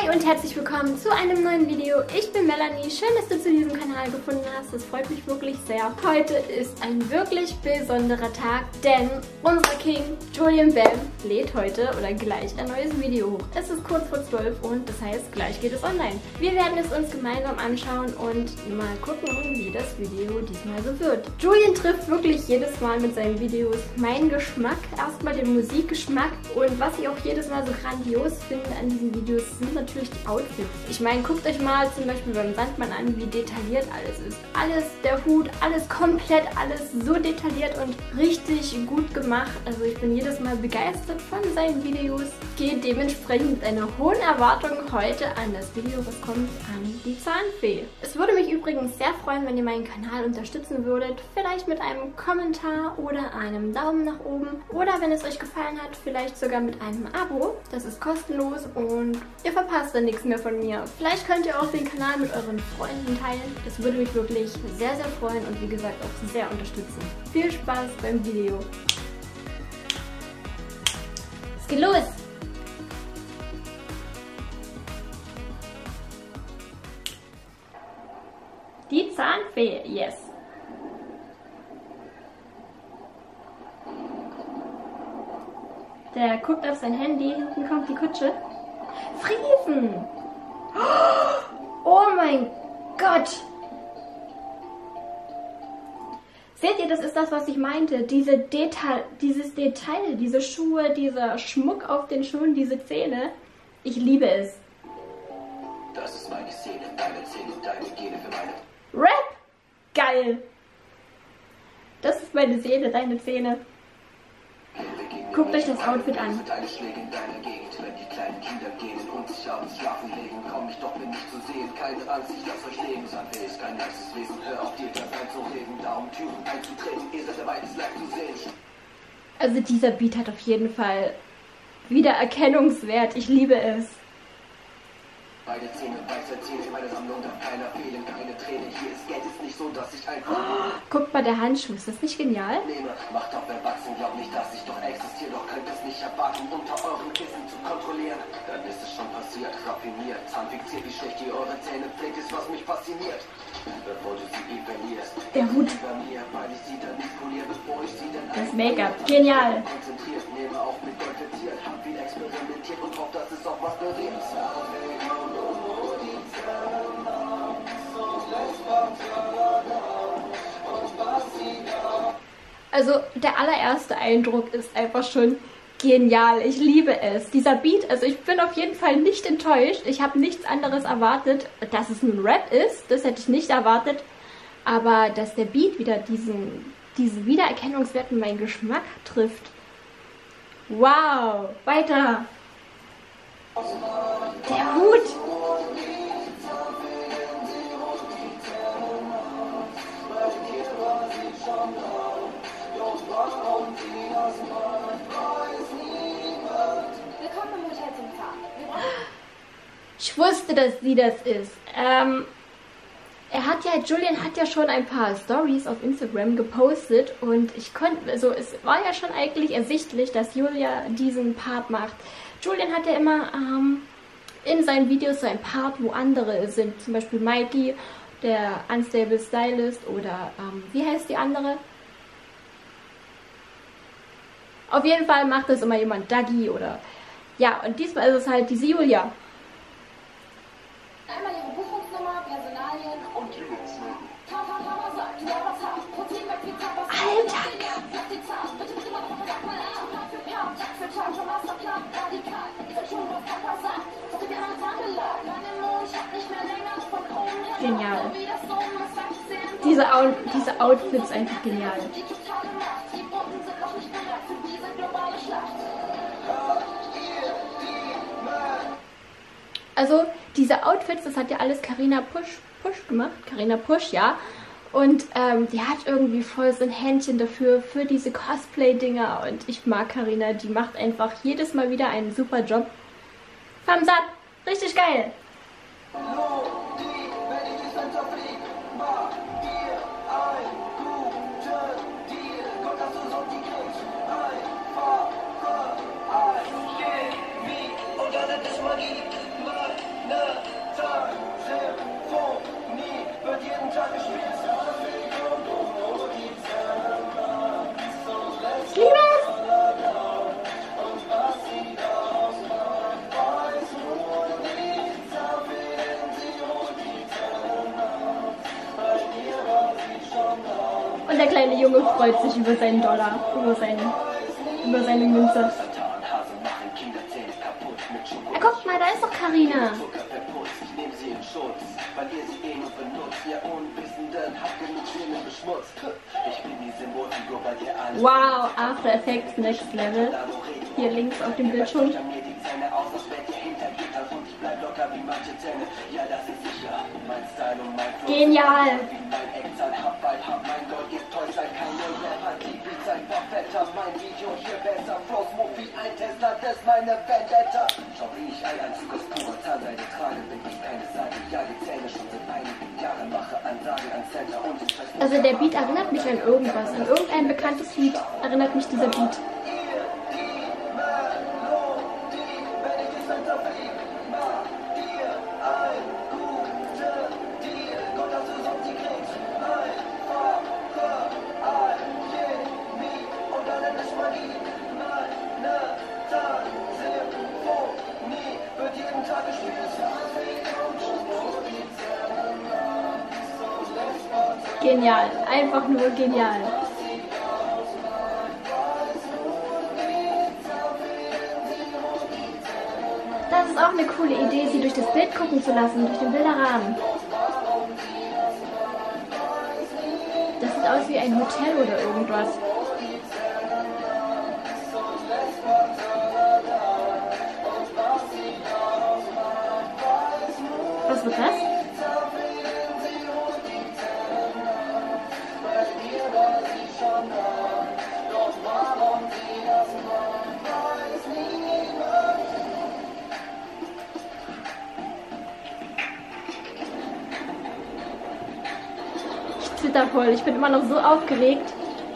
Hi und herzlich willkommen zu einem neuen Video. Ich bin Melanie. Schön, dass du zu diesem Kanal gefunden hast. Das freut mich wirklich sehr. Heute ist ein wirklich besonderer Tag, denn unser King Julian Bam lädt heute oder gleich ein neues Video hoch. Es ist kurz vor 12 und das heißt, gleich geht es online. Wir werden es uns gemeinsam anschauen und mal gucken, wie das Video diesmal so wird. Julian trifft wirklich jedes Mal mit seinen Videos meinen Geschmack. Erstmal den Musikgeschmack und was ich auch jedes Mal so grandios finde an diesen Videos sind natürlich die Outfits. Ich meine, guckt euch mal zum Beispiel beim Sandmann an, wie detailliert alles ist. Alles, der Hut, alles komplett, alles so detailliert und richtig gut gemacht. Also ich bin jedes Mal begeistert von seinen Videos. Gehe dementsprechend mit einer hohen Erwartung heute an das Video, was kommt, an die Zahnfee. Es würde mich übrigens sehr freuen, wenn ihr meinen Kanal unterstützen würdet. Vielleicht mit einem Kommentar oder einem Daumen nach oben. Oder wenn es euch gefallen hat, vielleicht sogar mit einem Abo. Das ist kostenlos und ihr verpasst dann nichts mehr von mir. Vielleicht könnt ihr auch den Kanal mit euren Freunden teilen. Das würde mich wirklich sehr, sehr freuen und wie gesagt auch sehr unterstützen. Viel Spaß beim Video. Es geht los! Die Zahnfee, yes! Der guckt auf sein Handy, hinten kommt die Kutsche. Friesen! Oh mein Gott! Seht ihr, das ist das, was ich meinte. Dieses Detail, diese Schuhe, dieser Schmuck auf den Schuhen, diese Zähne. Ich liebe es. Das ist meine Szene, deine Zähne, deine Gene für meine... Rap! Geil! Das ist meine Seele, deine Zähne. Guckt euch das Outfit an. Deine Schläge in deiner Gegend, wenn die kleinen Kinder gehen und sich abends schlafen legen, komm ich doch bin nicht zu sehen, keine Angst, ich lass euch leben, Sandfee ist kein nächstes Wesen, hör auf dir das einzureden, da um Türen einzutreten, ihr seid dabei, das Leid zu sehen. Also dieser Beat hat auf jeden Fall Wiedererkennungswert, ich liebe es. Beide Zähne, weiße Zähne, meine Sammlung darf keiner fehlen, keine Träne, hier ist Geld, ist nicht so, dass ich einfach... Guckt mal, der Handschuh, ist das nicht genial? Nehme, macht auf erwachsen, glaub nicht, dass ich doch existiere, doch könnt es nicht erwarten, unter euren Kissen zu kontrollieren. Dann ist es schon passiert, raffiniert, zahnfixiert, wie schlecht ihr eure Zähne pflegt, ist was mich fasziniert. Bevor du sie verlierst, der Hut. Bei mir, weil ich sie dann nicht poliere, bevor ich sie dann... Das Make-up, genial. Konzentriert, nehme auch mit Gold verziert, hab viel experimentiert und hoffe, dass es auch was berührt. Also der allererste Eindruck ist einfach schon genial. Ich liebe es. Dieser Beat, also ich bin auf jeden Fall nicht enttäuscht. Ich habe nichts anderes erwartet. Dass es nun Rap ist, das hätte ich nicht erwartet. Aber dass der Beat wieder diesen Wiedererkennungswert in meinen Geschmack trifft. Wow. Weiter. Der Hut. Ich wusste, dass sie das ist. Julian hat ja schon ein paar Stories auf Instagram gepostet und ich konnte, also es war ja schon eigentlich ersichtlich, dass Julia diesen Part macht. Julian hat ja immer in seinen Videos so ein Part, wo andere sind, zum Beispiel Mikey, der Unstable Stylist oder wie heißt die andere? Auf jeden Fall macht das immer jemand, Dougie oder ja, und diesmal ist es halt diese Julia. Einmal Ihre Buchungsnummer, Personalien und die Alter! Genial. Diese Outfits einfach genial. Also diese Outfits, das hat ja alles Carina Pusch gemacht. Carina Pusch, ja. Und die hat irgendwie voll so ein Händchen dafür, für diese Cosplay-Dinger. Und ich mag Carina, die macht einfach jedes Mal wieder einen super Job. Thumbs up! Richtig geil! der kleine Junge freut sich über seinen Dollar, über seine Münze. Ja, guck mal, da ist doch Carina. Wow, After Effects Next Level. Hier links auf dem Bildschirm. Genial. Also der Beat erinnert mich an irgendwas, an irgendein bekanntes Lied erinnert mich dieser Beat. Genial, einfach nur genial. Das ist auch eine coole Idee, sie durch das Bild gucken zu lassen, durch den Bilderrahmen. Das sieht aus wie ein Hotel oder irgendwas. Was wird das? Voll. Ich bin immer noch so aufgeregt.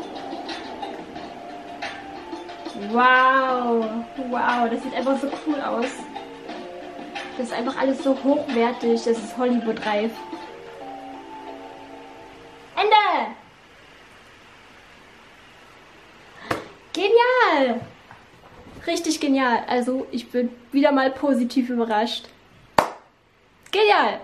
Wow. Wow, das sieht einfach so cool aus. Das ist einfach alles so hochwertig. Das ist Hollywood-reif. Ende! Genial! Richtig genial. Also, ich bin wieder mal positiv überrascht. Genial!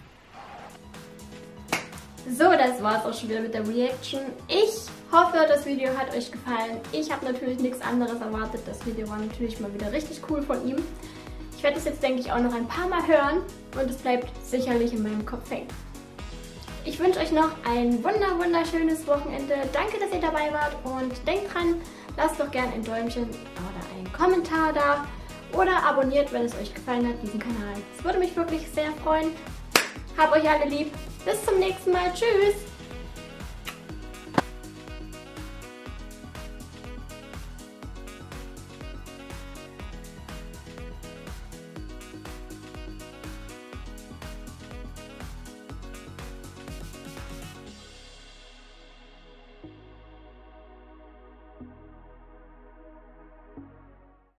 So, das war's auch schon wieder mit der Reaction. Ich hoffe, das Video hat euch gefallen. Ich habe natürlich nichts anderes erwartet. Das Video war natürlich mal wieder richtig cool von ihm. Ich werde es jetzt, denke ich, auch noch ein paar Mal hören und es bleibt sicherlich in meinem Kopf hängen. Ich wünsche euch noch ein wunderschönes Wochenende. Danke, dass ihr dabei wart und denkt dran, lasst doch gerne ein Däumchen oder einen Kommentar da oder abonniert, wenn es euch gefallen hat, diesen Kanal. Es würde mich wirklich sehr freuen. Habt euch alle lieb. Bis zum nächsten Mal. Tschüss.